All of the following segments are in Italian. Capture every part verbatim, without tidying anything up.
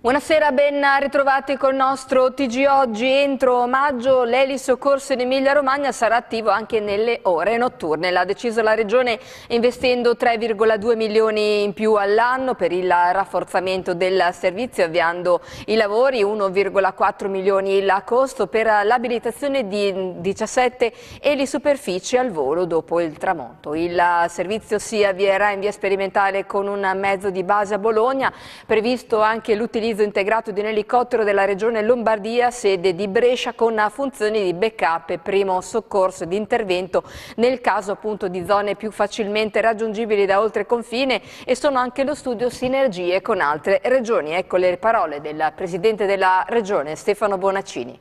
Buonasera, ben ritrovati col nostro T G Oggi. Entro maggio l'elisoccorso in Emilia Romagna sarà attivo anche nelle ore notturne. L'ha deciso la Regione investendo tre virgola due milioni in più all'anno per il rafforzamento del servizio, avviando i lavori, uno virgola quattro milioni il costo per l'abilitazione di diciassette elisuperfici al volo dopo il tramonto. Il servizio si avvierà in via sperimentale con un mezzo di base a Bologna, previsto anche l'utilizzo integrato di un elicottero della Regione Lombardia, sede di Brescia, con funzioni di backup e primo soccorso ed intervento nel caso appunto di zone più facilmente raggiungibili da oltre confine, e sono anche lo studio sinergie con altre regioni. Ecco le parole del Presidente della Regione, Stefano Bonaccini.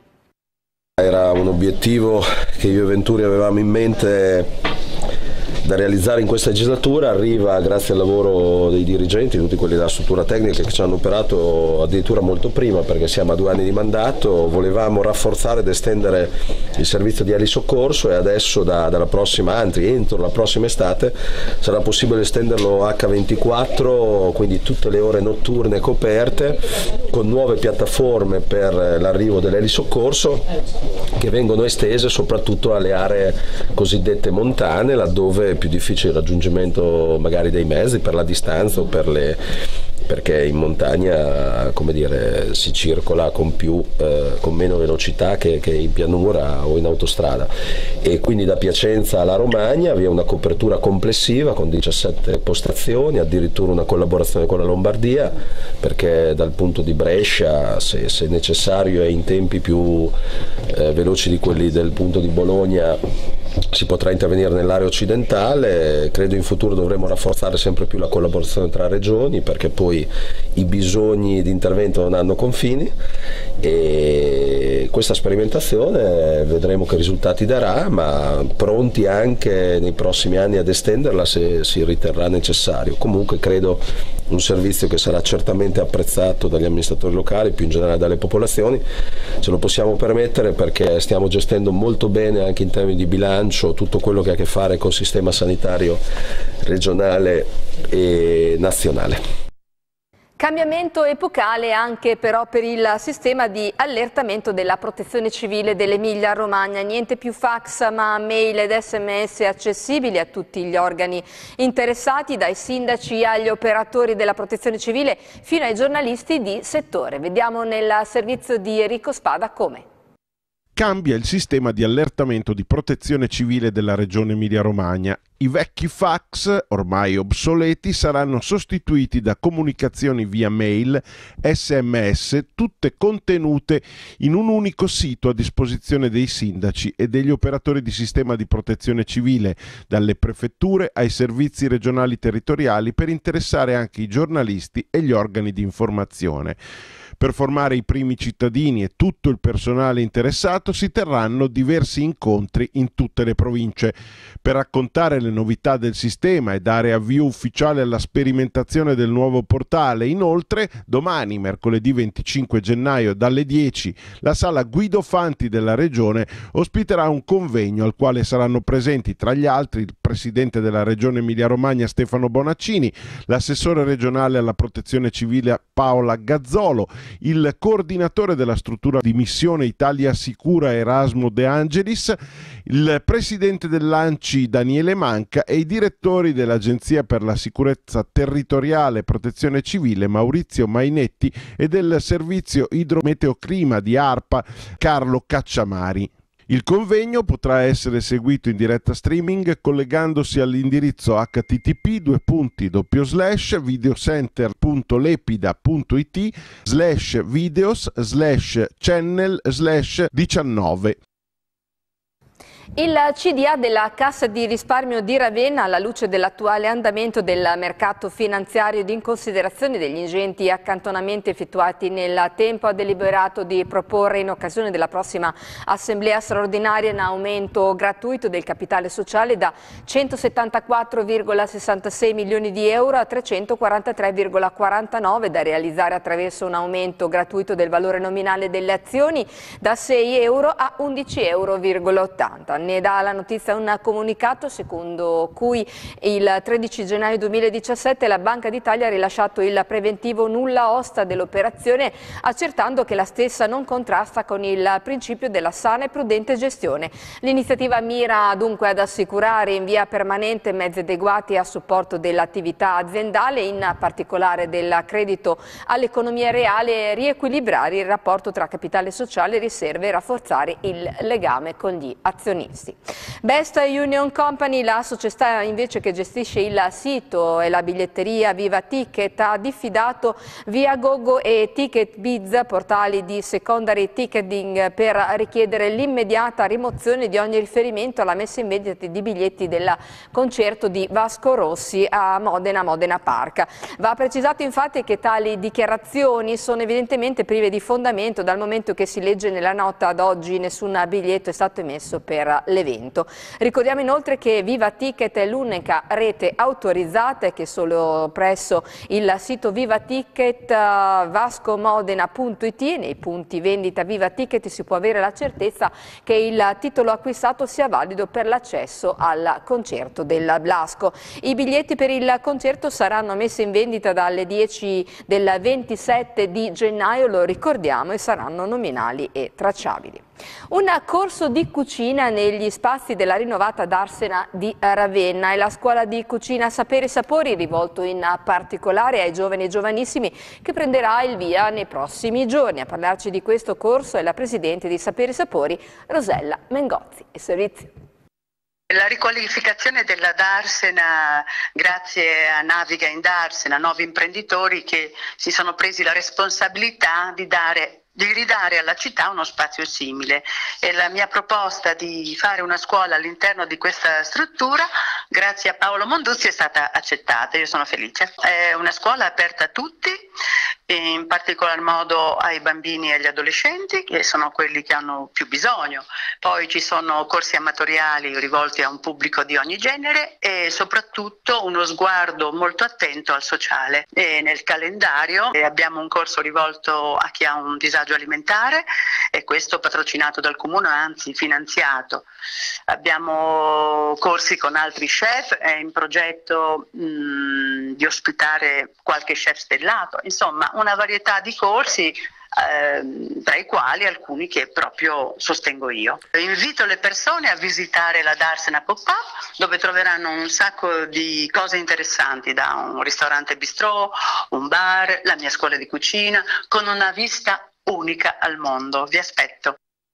Era un obiettivo che io e Venturi avevamo in mente da realizzare in questa legislatura, arriva grazie al lavoro dei dirigenti, tutti quelli della struttura tecnica che ci hanno operato addirittura molto prima, perché siamo a due anni di mandato. Volevamo rafforzare ed estendere il servizio di elisoccorso e adesso da, dalla prossima, anzi entro la prossima estate sarà possibile estenderlo acca ventiquattro, quindi tutte le ore notturne coperte, con nuove piattaforme per l'arrivo dell'elisoccorso che vengono estese soprattutto alle aree cosiddette montane, laddove più difficile il raggiungimento magari dei mezzi per la distanza o per le, perché in montagna, come dire, si circola con, più, eh, con meno velocità che, che in pianura o in autostrada, e quindi da Piacenza alla Romagna vi è una copertura complessiva con diciassette postazioni, addirittura una collaborazione con la Lombardia, perché dal punto di Brescia, se, se necessario e in tempi più eh, veloci di quelli del punto di Bologna, si potrà intervenire nell'area occidentale. Credo in futuro dovremo rafforzare sempre più la collaborazione tra regioni, perché poi i bisogni di intervento non hanno confini, e questa sperimentazione vedremo che risultati darà, ma pronti anche nei prossimi anni ad estenderla se si riterrà necessario. Comunque credo un servizio che sarà certamente apprezzato dagli amministratori locali, più in generale dalle popolazioni. Ce lo possiamo permettere perché stiamo gestendo molto bene anche in termini di bilancio tutto quello che ha a che fare col sistema sanitario regionale e nazionale. Cambiamento epocale anche però per il sistema di allertamento della Protezione Civile dell'Emilia Romagna. Niente più fax ma mail ed sms accessibili a tutti gli organi interessati, dai sindaci agli operatori della Protezione Civile fino ai giornalisti di settore. Vediamo nel servizio di Enrico Spada come. Cambia il sistema di allertamento di Protezione Civile della Regione Emilia-Romagna. I vecchi fax, ormai obsoleti, saranno sostituiti da comunicazioni via mail, sms, tutte contenute in un unico sito a disposizione dei sindaci e degli operatori di sistema di protezione civile, dalle prefetture ai servizi regionali territoriali, per interessare anche i giornalisti e gli organi di informazione. Per formare i primi cittadini e tutto il personale interessato si terranno diversi incontri in tutte le province. Per raccontare le novità del sistema e dare avvio ufficiale alla sperimentazione del nuovo portale, inoltre, domani, mercoledì venticinque gennaio, dalle dieci, la sala Guido Fanti della Regione ospiterà un convegno al quale saranno presenti, tra gli altri, il Presidente della Regione Emilia-Romagna Stefano Bonaccini, l'assessore regionale alla Protezione Civile Paola Gazzolo, il coordinatore della struttura di missione Italia Sicura Erasmo De Angelis, il presidente dell'ANCI Daniele Manca e i direttori dell'Agenzia per la Sicurezza Territoriale e Protezione Civile Maurizio Mainetti e del Servizio Idrometeoclima di ARPA Carlo Cacciamari. Il convegno potrà essere seguito in diretta streaming collegandosi all'indirizzo h t t p due punti doppio slash videocenter punto lepida punto i t slash videos slash channel slash diciannove. Il C D A della Cassa di risparmio di Ravenna, alla luce dell'attuale andamento del mercato finanziario ed in considerazione degli ingenti accantonamenti effettuati nel tempo, ha deliberato di proporre in occasione della prossima assemblea straordinaria un aumento gratuito del capitale sociale da centosettantaquattro virgola sessantasei milioni di euro a trecentoquarantatré virgola quarantanove, da realizzare attraverso un aumento gratuito del valore nominale delle azioni da sei euro a undici virgola ottanta euro. Ne dà la notizia un comunicato secondo cui il tredici gennaio duemiladiciassette la Banca d'Italia ha rilasciato il preventivo nulla osta dell'operazione, accertando che la stessa non contrasta con il principio della sana e prudente gestione. L'iniziativa mira dunque ad assicurare in via permanente mezzi adeguati a supporto dell'attività aziendale, in particolare del credito all'economia reale, e riequilibrare il rapporto tra capitale sociale e riserve e rafforzare il legame con gli azionisti. Best Union Company, la società invece che gestisce il sito e la biglietteria Viva Ticket, ha diffidato Viagogo e TicketBiz, portali di secondary ticketing, per richiedere l'immediata rimozione di ogni riferimento alla messa in vendita di biglietti del concerto di Vasco Rossi a Modena, Modena Park. Va precisato infatti che tali dichiarazioni sono evidentemente prive di fondamento, dal momento che si legge nella nota ad oggi nessun biglietto è stato emesso per l'evento. Ricordiamo inoltre che Viva Ticket è l'unica rete autorizzata e che solo presso il sito vivaticket vasco modena punto it, nei punti vendita Viva Ticket, si può avere la certezza che il titolo acquistato sia valido per l'accesso al concerto del Blasco. I biglietti per il concerto saranno messi in vendita dalle dieci del ventisette di gennaio, lo ricordiamo, e saranno nominali e tracciabili. Un corso di cucina negli spazi della rinnovata Darsena di Ravenna, e la scuola di cucina Saperi e Sapori, rivolto in particolare ai giovani e giovanissimi, che prenderà il via nei prossimi giorni. A parlarci di questo corso è la presidente di Saperi e Sapori, Rosella Mengozzi. E servizio. La riqualificazione della Darsena, grazie a Naviga in Darsena, nuovi imprenditori che si sono presi la responsabilità di dare di ridare alla città uno spazio simile, e la mia proposta di fare una scuola all'interno di questa struttura, grazie a Paolo Monduzzi, è stata accettata. Io sono felice. È una scuola aperta a tutti, in particolar modo ai bambini e agli adolescenti, che sono quelli che hanno più bisogno. Poi ci sono corsi amatoriali rivolti a un pubblico di ogni genere e soprattutto uno sguardo molto attento al sociale. E nel calendario abbiamo un corso rivolto a chi ha un disagio alimentare, e questo patrocinato dal comune, anzi finanziato. Abbiamo corsi con altri chef, è in progetto mh, di ospitare qualche chef stellato, insomma una varietà di corsi, eh, tra i quali alcuni che proprio sostengo io. Invito le persone a visitare la Darsena Pop-Up, dove troveranno un sacco di cose interessanti, da un ristorante bistrò, un bar, la mia scuola di cucina, con una vista unica al mondo. Vi aspetto.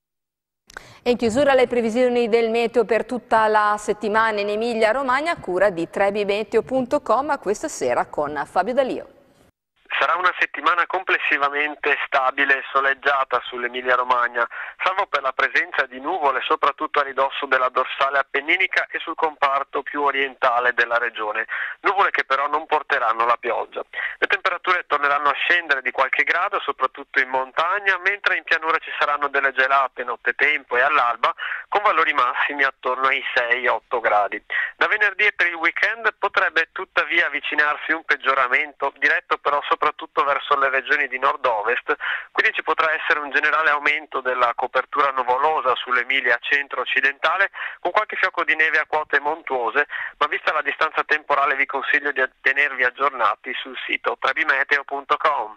E in chiusura le previsioni del meteo per tutta la settimana in Emilia Romagna, a cura di trebimeteo punto com, questa sera con Fabio D'Alio. Sarà una settimana complessivamente stabile e soleggiata sull'Emilia Romagna, salvo per la presenza di nuvole soprattutto a ridosso della dorsale appenninica e sul comparto più orientale della regione, nuvole che però non porteranno la pioggia. Le temperature torneranno a scendere di qualche grado soprattutto in montagna, mentre in pianura ci saranno delle gelate nottetempo e all'alba, con valori massimi attorno ai sei otto gradi. Da venerdì e per il weekend potrebbe tuttavia avvicinarsi un peggioramento, diretto però soprattutto verso le regioni di nord-ovest, quindi ci potrà essere un generale aumento della copertura nuvolosa sull'Emilia centro-occidentale, con qualche fiocco di neve a quote montuose, ma vista la distanza temporale vi consiglio di tenervi aggiornati sul sito trebimeteo punto com.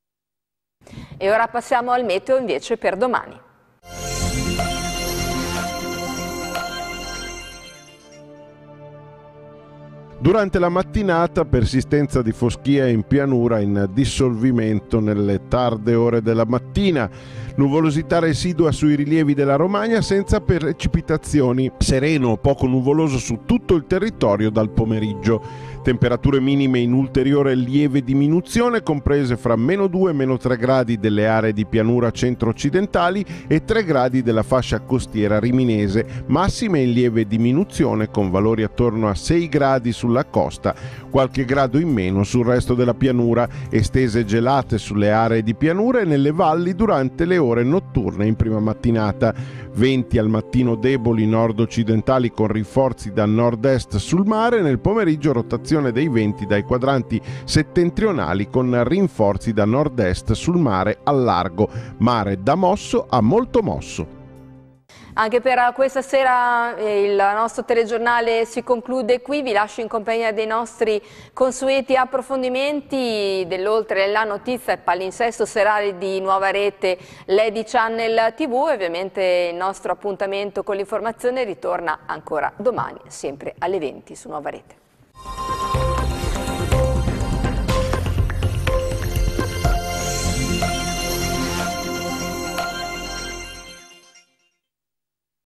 E ora passiamo al meteo invece per domani. Durante la mattinata persistenza di foschia in pianura in dissolvimento nelle tarde ore della mattina, nuvolosità residua sui rilievi della Romagna senza precipitazioni, sereno o poco nuvoloso su tutto il territorio dal pomeriggio. Temperature minime in ulteriore lieve diminuzione, comprese fra meno due e meno tre gradi delle aree di pianura centro-occidentali e tre gradi della fascia costiera riminese, massime in lieve diminuzione con valori attorno a sei gradi sulla costa, qualche grado in meno sul resto della pianura, estese gelate sulle aree di pianura e nelle valli durante le ore notturne in prima mattinata. Venti al mattino deboli nord-occidentali con rinforzi da nord-est sul mare, nel pomeriggio rotazione dei venti dai quadranti settentrionali con rinforzi da nord-est sul mare al largo, mare da mosso a molto mosso. Anche per questa sera il nostro telegiornale si conclude qui, vi lascio in compagnia dei nostri consueti approfondimenti dell'Oltre la notizia e palinsesto serale di Nuova Rete Lady Channel tivù e ovviamente il nostro appuntamento con l'informazione ritorna ancora domani, sempre alle venti su Nuova Rete.